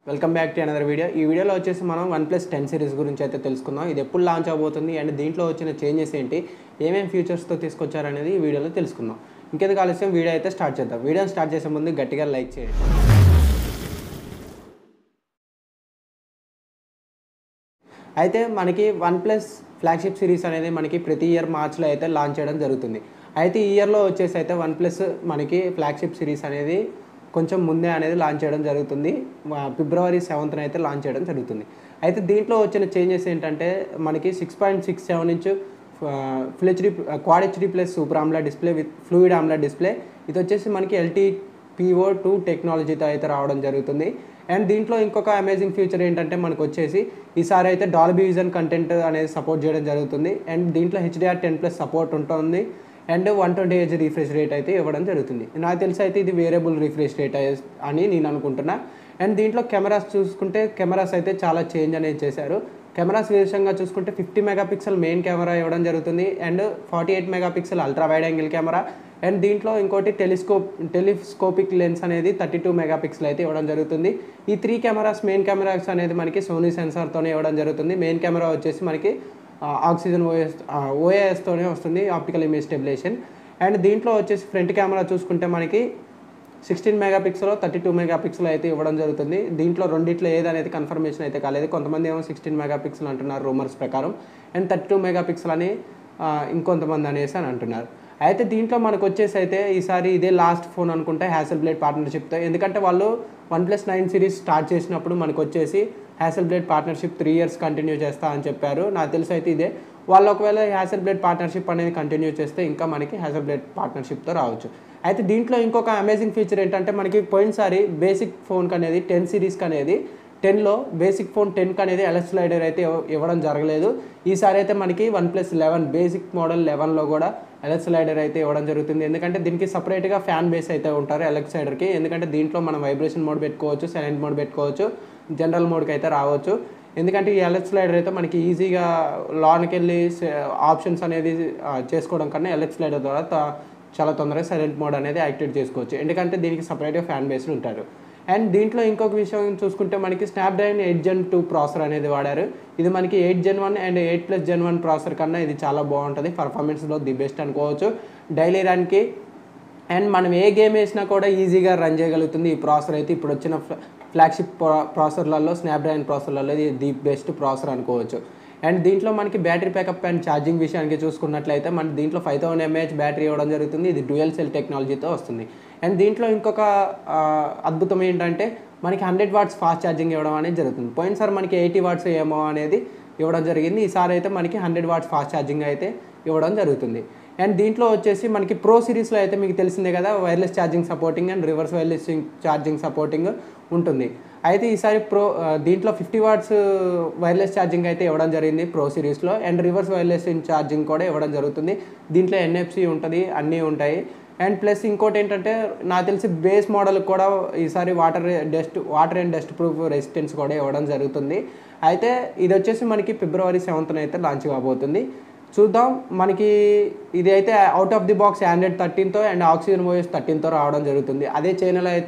Welcome back to another video. ఈ వీడియోలో వచ్చేసి మనం OnePlus 10 సిరీస్ గురించి అయితే తెలుసుకుందాం. ఇది ఎప్పుడు లాంచ్ అవబోతుంది అండ్ దీంట్లో వచ్చిన చేంజెస్ ఏంటి, ఏమేమి ఫీచర్స్తో తీసుకొచ్చారనేది ఈ వీడియోలో తెలుసుకుందాం. ఇంకెందుకు ఆలస్యం, వీడియో అయితే స్టార్ట్ చేద్దాం. వీడియోని స్టార్ట్ చేసే ముందు గట్టిగా లైక్ చేయండి. అయితే మనకి OnePlus ఫ్లాగ్షిప్ సిరీస్ అనేది మనకి ప్రతి ఇయర్ మార్చ్లో అయితే లాంచ్ చేయడం జరుగుతుంది. అయితే ఈ ఇయర్లో వచ్చేసి అయితే OnePlus మనకి ఫ్లాగ్షిప్ సిరీస్ అనేది కొంచెం ముందే అనేది లాంచ్ చేయడం జరుగుతుంది. ఫిబ్రవరి 7th అయితే లాంచ్ చేయడం జరుగుతుంది. అయితే దీంట్లో వచ్చిన చేంజెస్ ఏంటంటే మనకి 6.67 inch full HD quad HD plus super AMOLED display with fluid AMOLED display. ఇది వచ్చేసి మనకి LTPO2 టెక్నాలజీతో అయితే రావడం జరుగుతుంది. అండ్ దీంట్లో ఇంకొక అమేజింగ్ ఫీచర్ ఏంటంటే మనకు వచ్చేసి ఈసారి అయితే డాల్బీ విజన్ కంటెంట్ అనేది సపోర్ట్ చేయడం జరుగుతుంది. అండ్ దీంట్లో HDR10+ సపోర్ట్ ఉంటుంది. అండ్ 120Hz రిఫ్రెష్ రేట్ అయితే ఇవ్వడం జరుగుతుంది. నాకు తెలిసి అయితే ఇది వేరియబుల్ రిఫ్రెష్ రేట్ అని నేను అనుకుంటున్నా. అండ్ దీంట్లో కెమెరాస్ చూసుకుంటే కెమెరాస్ అయితే చాలా చేంజ్ అనేది చేశారు. కెమెరాస్ విషయంగా చూసుకుంటే 50 మెగాపిక్సెల్ మెయిన్ కెమెరా ఇవ్వడం జరుగుతుంది. And 48 megapixel ultra wide angle camera. And దీంట్లో ఇంకోటి టెలిస్కోపిక్ లెన్స్ అనేది 32 మెగాపిక్సెల్ అయితే ఇవ్వడం జరుగుతుంది. ఈ 3 కెమెరాస్ మెయిన్ కెమెరాస్ అనేది మనకి సోనీ సెన్సార్తోనే ఇవ్వడం జరుగుతుంది. మెయిన్ కెమెరా వచ్చేసి మనకి ఆక్సిజన్ ఓఎస్తోనే వస్తుంది, ఆప్టికల్ ఇమేజ్ స్టెబిలేషన్. అండ్ దీంట్లో వచ్చేసి ఫ్రంట్ కెమెరా చూసుకుంటే మనకి 16 మెగాపిక్సెల్ 32 మెగాపిక్సెల్ అయితే ఇవ్వడం జరుగుతుంది. దీంట్లో రెండిట్లో ఏదనేది కన్ఫర్మేషన్ అయితే కాలేదు. కొంతమంది ఏమో 16 మెగాపిక్సెల్ అంటున్నారు రూమర్స్ ప్రకారం, అండ్ 32 మెగాపిక్సెల్ అని ఇంకొంతమంది అనేసి అని అంటున్నారు. అయితే దీంట్లో మనకు వచ్చేసి అయితే ఈసారి ఇదే లాస్ట్ ఫోన్ అనుకుంటే హ్యాసెల్బ్లేడ్ పార్ట్నర్షిప్తో. ఎందుకంటే వాళ్ళు OnePlus 9 సిరీస్ స్టార్ట్ చేసినప్పుడు మనకు వచ్చేసి హ్యాసెల్బ్లేడ్ పార్ట్నర్షిప్ 3 years కంటిన్యూ చేస్తా అని చెప్పారు. నాకు తెలిసి అయితే ఇదే వాళ్ళు ఒకవేళ హ్యాసెల్బ్లేడ్ పార్ట్నర్షిప్ అనేది కంటిన్యూ చేస్తే ఇంకా మనకి హ్యాసెల్బ్లేడ్ పార్ట్నర్షిప్తో రావచ్చు. అయితే దీంట్లో ఇంకొక అమేజింగ్ ఫీచర్ ఏంటంటే మనకి పోయినసారి బేసిక్ ఫోన్కి అనేది 10 సిరీస్కి అనేది 10లో బేసిక్ ఫోన్ 10కి అనేది ఎలక్స్ స్లైడర్ అయితే ఇవ్వడం జరగలేదు. ఈసారి అయితే మనకి OnePlus 11 బేసిక్ మోడల్ 11లో కూడా ఎలక్స్ స్లైడర్ అయితే ఇవ్వడం జరుగుతుంది. ఎందుకంటే దీనికి సపరేట్గా ఫ్యాన్ బేస్ అయితే ఉంటారు ఎలక్స్ స్లైడర్కి. ఎందుకంటే దీంట్లో మనం వైబ్రేషన్ మోడ్ పెట్టుకోవచ్చు, సైలెంట్ మోడ్ పెట్టుకోవచ్చు, జనరల్ మోడ్కి అయితే రావచ్చు. ఎందుకంటే ఈ ఎలక్స్ స్లైడర్ అయితే మనకి ఈజీగా లాన్కి వెళ్ళి ఆప్షన్స్ అనేది చేసుకోవడం కన్నా ఎలక్స్ స్లైడర్ ద్వారా చాలా తొందరగా సైలెంట్ మోడ్ అనేది యాక్టివేట్ చేసుకోవచ్చు. ఎందుకంటే దీనికి సపరేట్గా ఫ్యాన్ బేస్లు ఉంటారు. అండ్ దీంట్లో ఇంకొక విషయం చూసుకుంటే మనకి స్నాప్డ్రాగన్ 8 Gen 2 ప్రాసెసర్ అనేది వాడారు. ఇది మనకి 8 Gen 1 అండ్ 8+ Gen 1 ప్రాసెసర్ కన్నా ఇది చాలా బాగుంటుంది. పర్ఫార్మెన్స్లో ది బెస్ట్ అనుకోవచ్చు డైలీ రన్కి. అండ్ మనం ఏ గేమ్ వేసినా కూడా ఈజీగా రన్ చేయగలుగుతుంది ఈ ప్రాసెసర్ అయితే. ఇప్పుడు వచ్చిన ఫ్లాగ్షిప్ ప్రాసెసర్లలో స్నాప్డ్రాగన్ ప్రాసెసర్లలో ఇది ది బెస్ట్ ప్రాసెసర్ అనుకోవచ్చు. అండ్ దీంట్లో మనకి బ్యాటరీ బ్యాకప్ అండ్ ఛార్జింగ్ విషయానికి చూసుకున్నట్లయితే మన దీంట్లో 5000 mAh బ్యాటరీ ఇవ్వడం జరుగుతుంది. ఇది డ్యూయల్ సెల్ టెక్నాలజీతో వస్తుంది. అండ్ దీంట్లో ఇంకొక అద్భుతం ఏంటంటే మనకి 100 watts ఫాస్ట్ ఛార్జింగ్ ఇవ్వడం అనేది జరుగుతుంది. పోయినసారి మనకి 80 watts ఏమో అనేది ఇవ్వడం జరిగింది. ఈసారి అయితే మనకి 100 watts ఫాస్ట్ ఛార్జింగ్ అయితే ఇవ్వడం జరుగుతుంది. అండ్ దీంట్లో వచ్చేసి మనకి ప్రో సిరీస్లో అయితే మీకు తెలిసిందే కదా, wireless charging supporting and reverse wireless charging supporting ఉంటుంది. అయితే ఈసారి దీంట్లో 50 watts వైర్లెస్ ఛార్జింగ్ అయితే ఇవ్వడం జరిగింది ప్రో సిరీస్లో. అండ్ రివర్స్ వైర్లెస్ ఛార్జింగ్ కూడా ఇవ్వడం జరుగుతుంది. దీంట్లో NFC ఉంటుంది, అన్నీ ఉంటాయి. అండ్ ప్లస్ ఇంకోటి ఏంటంటే నాకు తెలిసి బేస్ మోడల్ కూడా ఈసారి water and dust proof resistance కూడా ఇవ్వడం జరుగుతుంది. అయితే ఇది వచ్చేసి మనకి ఫిబ్రవరి 7th అయితే లాంచ్ కాబోతుంది. చూద్దాం. మనకి ఇది అయితే out of the box Android 13తో అండ్ ఆక్సిజన్ OS 13తో రావడం జరుగుతుంది. అదే చైనాలో అయితే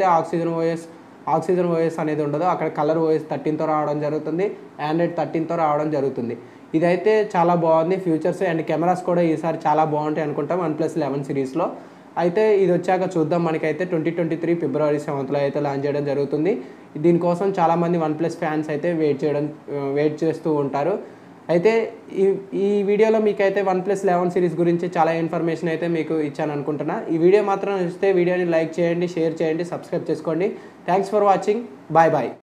ఆక్సిజన్ OS అనేది ఉండదు, అక్కడ కలర్ OS 13తో రావడం జరుగుతుంది, Android 13తో రావడం జరుగుతుంది. ఇదైతే చాలా బాగుంది ఫీచర్స్. అండ్ కెమెరాస్ కూడా ఈసారి చాలా బాగుంటాయి అనుకుంటాం OnePlus 11 సిరీస్లో. అయితే ఇది వచ్చాక చూద్దాం. మనకైతే 2023 ఫిబ్రవరి 7th అయితే లాంచ్ చేయడం జరుగుతుంది. దీనికోసం చాలామంది OnePlus ఫ్యాన్స్ అయితే వెయిట్ చేస్తూ ఉంటారు. అయితే ఈ వీడియోలో మీకైతే OnePlus 11 సిరీస్ గురించి చాలా ఇన్ఫర్మేషన్ అయితే మీకు ఇచ్చాను అనుకుంటున్నా. ఈ వీడియో మాత్రం నచ్చితే వీడియోని లైక్ చేయండి, షేర్ చేయండి, సబ్స్క్రైబ్ చేసుకోండి. Thanks for watching. Bye bye.